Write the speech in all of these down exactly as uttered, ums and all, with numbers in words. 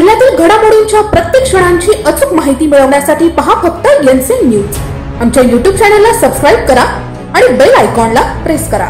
जिल्ह्यातील घडामोडींच्या प्रत्येक क्षणांची अचूक माहिती मिळवण्यासाठी पहा फक्त एनसीएन न्यूज। आमच्या यूट्यूब चॅनलला सबस्क्राइब करा आणि बेल आयकॉनला प्रेस करा।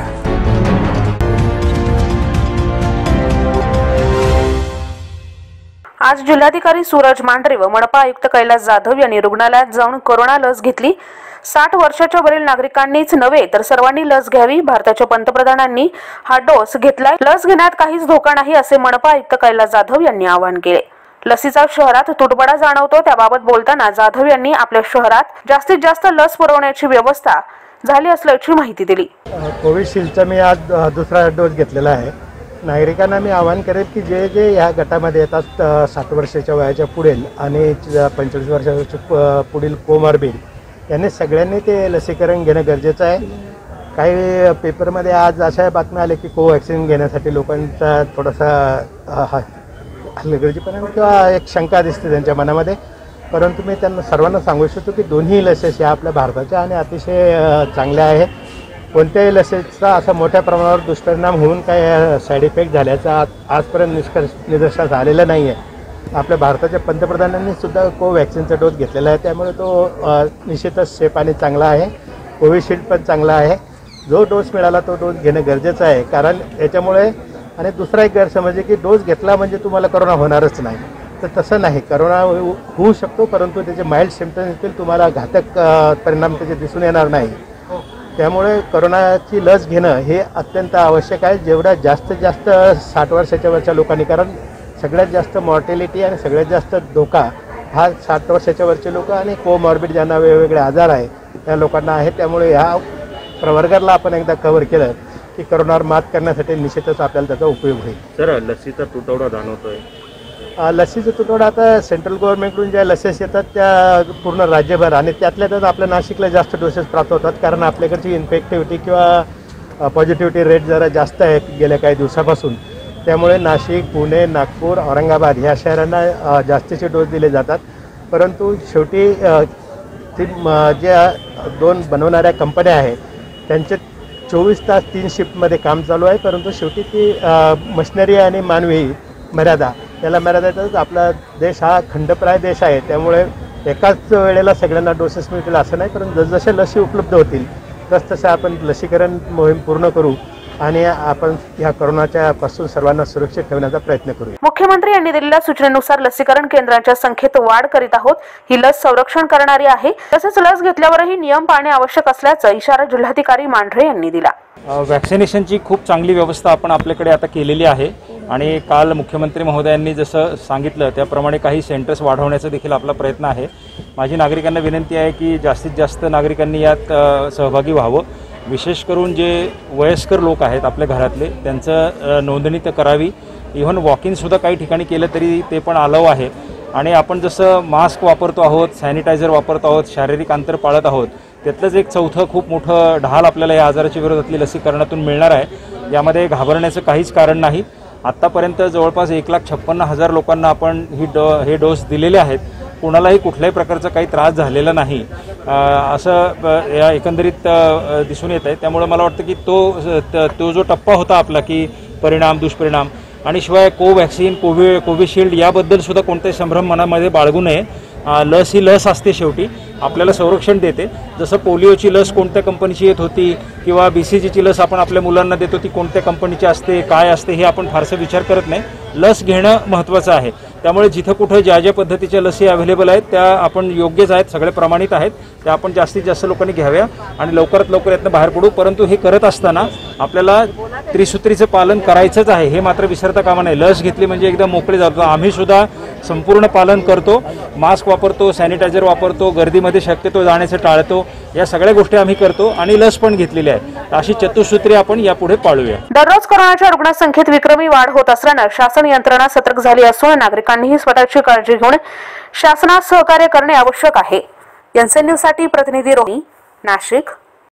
आज जिल्हाधिकारी सूरज मांढरे व मनपा आयुक्त कैलास जाधव यांनी रुग्णालयात जाऊन कोरोना लस घेतली। साठ वर्षाच्या वरील नागरिकांनीच नव्हे तर सर्वांनी लस घ्यावी। भारताच्या पंतप्रधानांनी हा डोस घेतलाय। लस घेण्यात काहीच धोका नाही असे मनपा आयुक्त कैलास जाधव यांनी आवाहन केले। लसीचा शहरात तुटवडा जाणवतो त्याबाबत बोलताना जाधव यांनी आपल्या शहरात जास्तीत जास्त लस पुरवण्याची व्यवस्था झाली असल्याची माहिती दिली। कोविशिल्डचा मी आज दुसरा डोस घेतलेला आहे। नागरिकांना मी आवाहन करेन की जे जे या गटामध्ये येतात साठ वर्षाच्या वयाच्या पुढील आणि पंचवीस वर्षाच्या पुढील कोमॉर्बिड यांनी सगळ्यांनी ते लसीकरण घेणं गरजेचं आहे। काही पेपरमध्ये आज अशा बातम्या आल्या की कोवॅक्सिन घेण्यासाठी लोकांचा थोडासा हलगर्जीपणा किंवा एक शंका दिसते त्यांच्या मनामध्ये, परंतु मी त्यांना सर्वांना सांगू इच्छितो की दोन्ही लसेस या आपल्या भारताच्या आणि अतिशय चांगल्या आहेत। कोणत्याही लसीचा असा मोठ्या प्रमाणावर दुष्परिणाम होऊन काही साईड इफेक्ट झाल्याचा आजपर्यंत निष्कर्ष निदर्शनास आलेला नाही आहे। आपल्या भारताच्या पंतप्रधानांनी सुद्धा कोवॅक्सिनचा डोस घेतलेला आहे, त्यामुळे तो निश्चितच सेफ आणि चांगला आहे। कोविशिल्ड पण चांगला आहे। जो डोस मिळाला तो डोस घेणं गरजेचं आहे, कारण याच्यामुळे आणि दुसरा एक गैरसमज आहे की डोस घेतला म्हणजे तुम्हाला करोना होणारच नाही, तर तसं नाही। करोना होऊ शकतो परंतु त्याचे माइल्ड सिम्पटम्स येतील, तुम्हाला घातक परिणाम त्याचे दिसून येणार नाही। त्यामुळे करोनाची लस घेणं हे अत्यंत आवश्यक आहे, जेवढा जास्तीत जास्त साठ वर्षाच्या वरच्या लोकांनी, कारण सगळ्यात जास्त मॉर्टेलिटी आणि सगळ्यात जास्त धोका हा साठ वर्षाच्या वरचे लोक आणि कोमॉर्बिड ज्यांना वेगवेगळे आजार आहे त्या लोकांना आहे। त्यामुळे ह्या प्रवर्गाला आपण एकदा कव्हर केलं की करोनावर मात करण्यासाठी निश्चितच आपल्याला त्याचा उपयोग होईल। सर, लसीचा तुटवडा जाणवतोय। लसीचा तुटवडा आता सेंट्रल गव्हर्नमेंटकडून ज्या लसेस येतात त्या पूर्ण राज्यभर आणि त्यातल्या त्यात आपल्या नाशिकला जास्त डोसेस प्राप्त होतात, कारण आपल्याकडची इन्फेक्टिव्हिटी किंवा पॉझिटिव्हिटी रेट जरा जास्त आहे गेल्या काही दिवसापासून। त्यामुळे नाशिक, पुणे, नागपूर, औरंगाबाद ह्या शहरांना जास्तीचे डोस दिले जातात। परंतु शेवटी ती ज्या दोन बनवणाऱ्या कंपन्या आहेत त्यांचे चोवीस तास तीन शिफ्टमध्ये काम चालू आहे, परंतु शेवटी ती मशिनरी आणि मानवी मर्यादा याला मर्यादेतच आपला देश हा खंडप्राय देश आहे। त्यामुळे एकाच वेळेला सगळ्यांना डोसेस मिळतील असं नाही, परंतु जसजशा लसी उपलब्ध होतील तसतसं आपण लसीकरण मोहीम पूर्ण करू आणि आपण या कोरोनाच्या पासून सर्वांना सुरक्षित ठेवण्याचा प्रयत्न करू। मुख्यमंत्री यांनी दिलेल्या सूचनेनुसार लसीकरण केंद्रांच्या संख्येत वाढ करीत आहोत। ही लस संरक्षण करणारी आहे, तसेच लस घेतल्यावरही नियम पाळणे आवश्यक असल्याचा इशारा जिल्हाधिकारी मांढरे यांनी दिला। वॅक्सिनेशनची खूप चांगली व्यवस्था आपण आपल्याकडे आता केलेली आहे आणि काल मुख्यमंत्री महोदयांनी जसं सांगितलं त्याप्रमाणे काही सेंटर्स वाढवण्याचा देखील आपला प्रयत्न आहे। माझी नागरिकांना विनंती आहे की जास्तीत जास्त नागरिकांनी यात सहभागी व्हावं। विशेष करून जे वयस्कर लोक आहेत आपल्या घरातले त्यांचं नोंदणी तर करावी। इव्हन वॉक इन सुद्धा काही ठिकाणी केलं तरी ते पण अलाव आहे। आणि आपण जसं मास्क वापरतो आहोत, सॅनिटायझर वापरतो आहोत, शारीरिक अंतर पाळत आहोत, त्यातलंच एक चौथं खूप मोठं ढाल आपल्याला या आजाराच्या विरोधातली लसीकरणातून मिळणार आहे। यामध्ये घाबरण्याचं काहीच कारण नाही। आत्तापर्यंत जवळपास एक लाख छप्पन्न हजार लोकांना आपण ही डो हे डोस दिलेले आहेत। कोणालाही कुठल्याही प्रकारचा काही त्रास झालेला नाही असं या एकंदरीत दिसून येत आहे। त्यामुळे मला वाटतं की तो तो जो टप्पा होता आपला की परिणाम दुष्परिणाम आणि शिवाय कोवॅक्सिन कोवि कोविशिल्ड याबद्दल सुद्धा कोणतेही संभ्रम मनामध्ये बाळगू नये। लस ही लस असते, शेवटी आपल्याला संरक्षण देते। जसं पोलिओची लस कोणत्या कंपनीची येत होती किंवा बी सी जीची लस आपण आपल्या मुलांना देतो ती कोणत्या कंपनीची असते काय असते हे आपण फारसा विचार करत नाही। लस घेणं महत्त्वाचं आहे। त्यामुळे जिथं कुठं ज्या ज्या पद्धतीच्या लसी अवेलेबल आहेत त्या आपण योग्यच आहेत, सगळे प्रमाणित आहेत, त्या आपण जास्तीत जास्त लोकांनी घ्याव्या आणि लवकरात लवकर यातनं बाहेर पडू। परंतु हे करत असताना आपल्याला त्रिसूत्रीचं पालन करायचंच आहे, हे मात्र विसरता कामा नये। लस घेतली म्हणजे एकदम मोकळे जातो, आम्ही सुद्धा संपूर्ण पालन करतो, मास्क वापरतो, सॅनिटायझर वापरतो, गर्दीमध्ये शक्यतो जाण्याचं टाळतो, या सगळ्या गोष्टी आम्ही करतो आणि लस पण घेतलेली आहे। अशी चतुसूत्री आपण यापुढे पाळूया। दररोज कोरोनाच्या रुग्णसंख्येत विक्रमी वाढ होत असल्यानं शासन यंत्रणा सतर्क झाली असून नागरिकांनीही स्वतःची काळजी घेऊन शासनास सहकार्य करणे आवश्यक आहे। एनसीएन न्यूज साठी प्रतिनिधी रोहिणी, नाशिक।